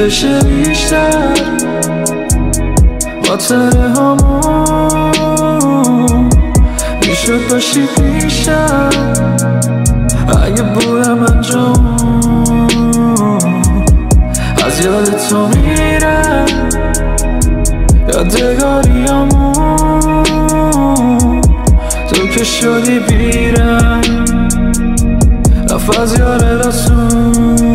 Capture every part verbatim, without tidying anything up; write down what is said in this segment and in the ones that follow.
بشه بیشتر خاطره هامون، میشد باشی پیشم اگه بودم انجام. از یاد تو میرم یادگاریامون، تو که شدی بیرم رفت از یاد دستون.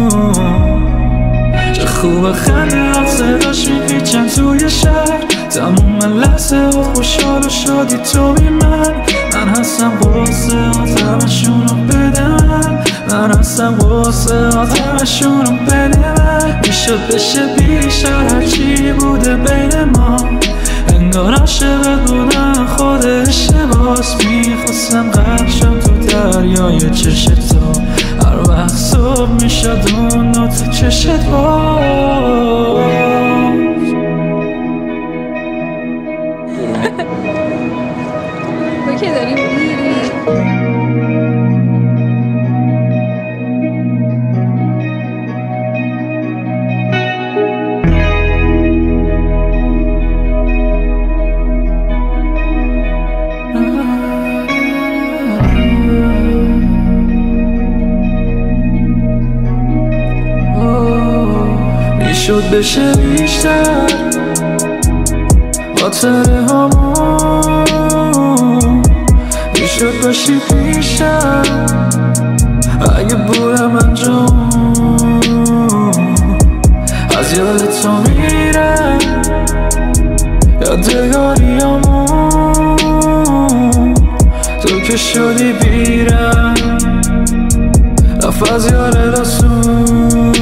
چه خوبه خنده صداش میپیچن توی شهر، تموم لحظه ها خوشحال و شادی تو بی من. من هستم قصه ها همشونو بده من، من هستم قصه ها همشونو بده من. میشد بشه بیشتر هرچی بوده بین ما، انگار عاشقت بودم خود اشتباس. میخواستم غرق شم تو دریای چشت تو، هر وقت صبح میشد اون تو چشت باز. اوکی داری میری میشد بشه بیشتر خاطره هامون، میشد باشی پیشم اگه بودم انجام. از یاد تو میرم یادگاریامون، تو که شدی بیرم رفت از یاد دستون.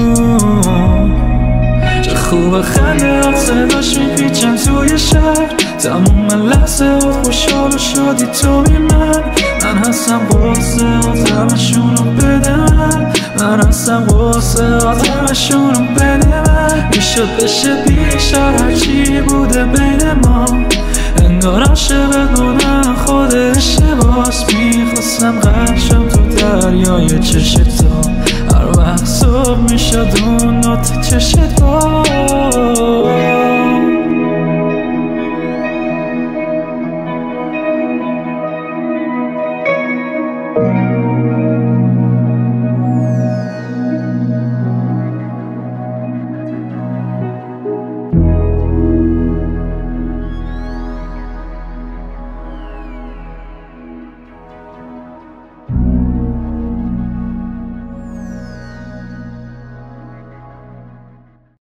چه خوبه خنده ها صداش میپیچن توی شهر، تموم لحظه ها خوشحال و شادی تو بی من. من هستم قصه ها همشونو بده من، من هستم قصه ها همشونو بده من. میشد بشه بیشتر هرچی بوده بین ما، انگار عاشقت بودم خود اشتباس. میخواستم غرق شم تو دریای چشت تو، هر وقت صبح میشد اون تو چشت باز.